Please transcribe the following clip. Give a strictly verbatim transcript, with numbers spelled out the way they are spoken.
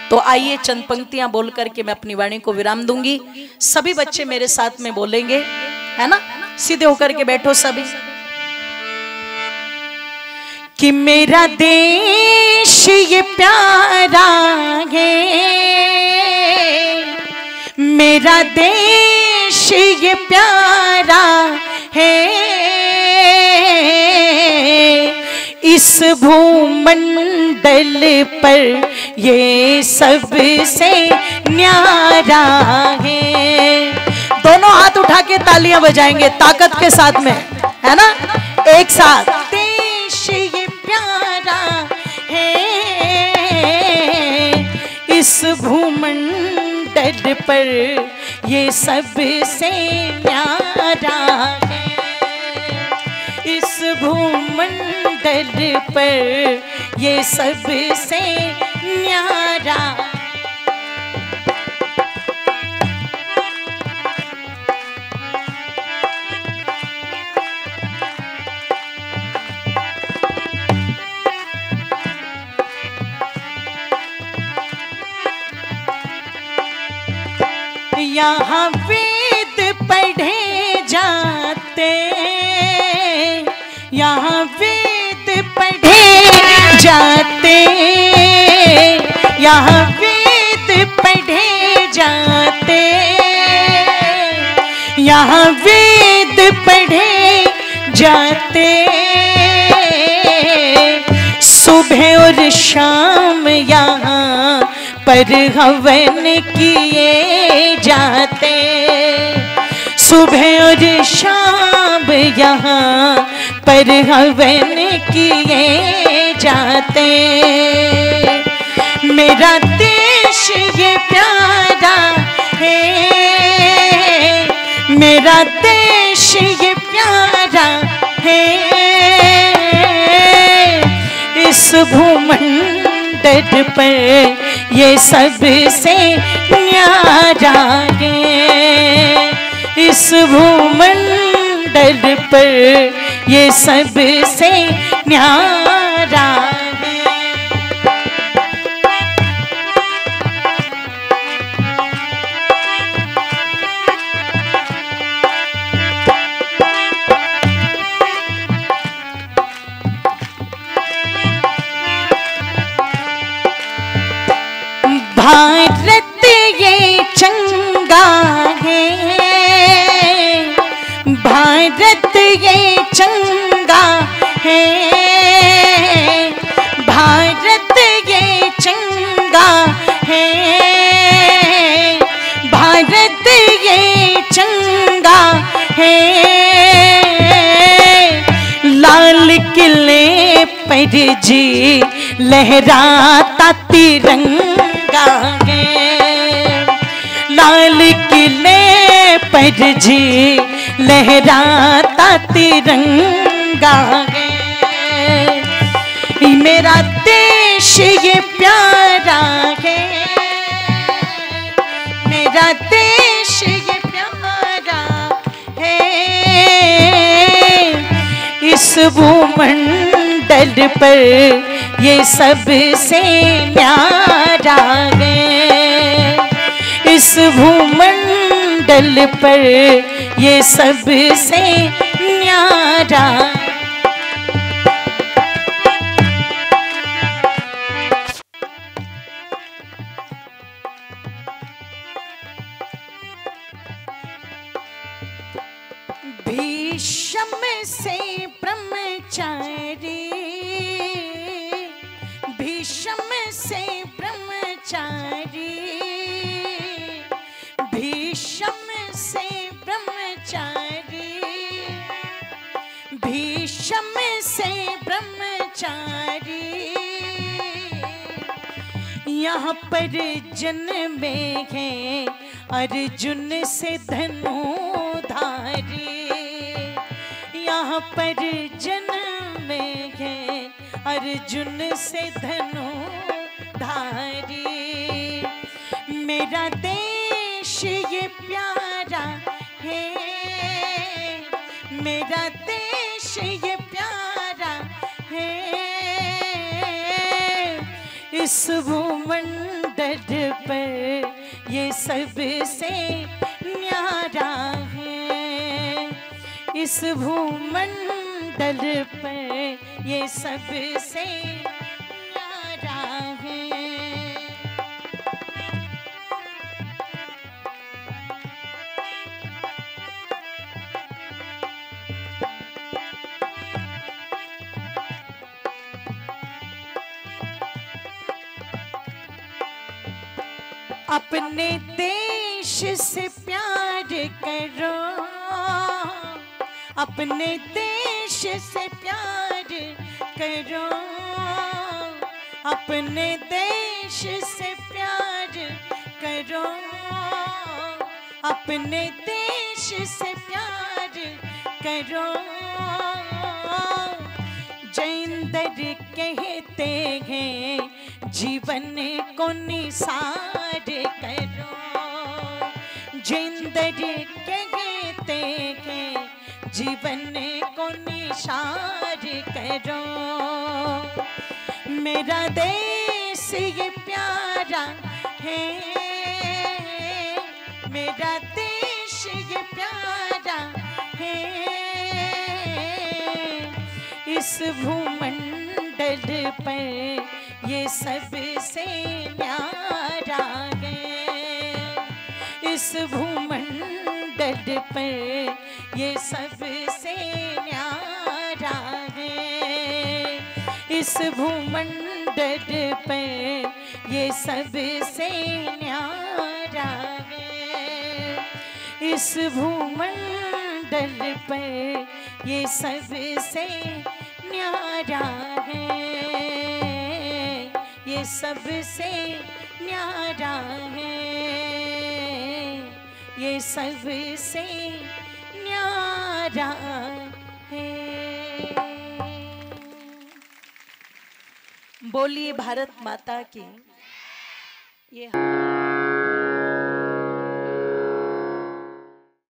तो आइए चंद पंक्तियां बोल करके मैं अपनी वाणी को विराम दूंगी। सभी बच्चे मेरे साथ में बोलेंगे, है ना? सीधे होकर के बैठो सभी। कि मेरा देश ये प्यारा है, मेरा देश ये प्यारा है, इस भूमंडल पर ये सबसे न्यारा है। दोनों हाथ उठा के तालियां बजाएंगे ताकत के साथ में, है ना? एक साथ। देश ये प्यारा है, इस भूमंडल पर ये सबसे न्यारा है, इस भूमंडल पर ये सबसे न्यारा। यहाँ वेद पढ़े जाते, यहाँ वेद पढ़े जाते, यहाँ वेद पढ़े जाते, यहाँ वेद पढ़े जाते, सुबह और शाम यहाँ पर हवन किए जाते, सुबह और शाम यहाँ पर हवन किए जाते। मेरा देश ये प्यारा है, मेरा देश ये प्यारा है, इस भूमंडल पर ये सबसे न्यारा है, इस भूमंडल पर ये सबसे न्यारा है। भारत ये चंगा है, भारत ये चंगा है, भारत ये चंगा है, भारत ये चंगा है, लाल किले पर जी लहराता तिरंगा है, लाल किले पर जी लहराता तिरंगा है। मेरा देश ये प्यारा है, मेरा देश ये प्यारा है, इस भूमंडल पर ये सबसे न्यारा है, इस भूमंडल पर ये सबसे न्यारा। भीष्म से ब्रह्मचारी, भीष्म से ब्रह्मचारी, भीष्म से ब्रह्मचारी, भीष्म से ब्रह्मचारी, यहाँ पर जन्मे हैं अर्जुन से धनुधारी, यहाँ पर जन्मे हैं अर्जुन से धनुधारी। मेरा देश ये प्यारा है, मेरा देश ये प्यारा है, इस भूमंडल ये सबसे न्यारा है। इस भूमंडल पर ये सबसे न्यारा है। अपने देश से प्यार करो, अपने देश से प्यार करो, अपने देश से प्यार करो, अपने देश से प्यार करो। जैंदर कहते हैं जीवन को निसार करो, जैंदर कहते हैं जीवन को निसार करो। मेरा देश ये प्यारा है, मेरा देश ये प्यारा है। इस भूमंडल पर ये सबसे न्यारा है। इस भूमंडल पर ये सबसे न्यारा है। इस भूमंडल पर ये सबसे न्यारा है। इस भूमंडल पर ये सबसे न्यारा है। ये सबसे न्यारा है। ये सबसे न्यारा है। बोलिए भारत माता की। ये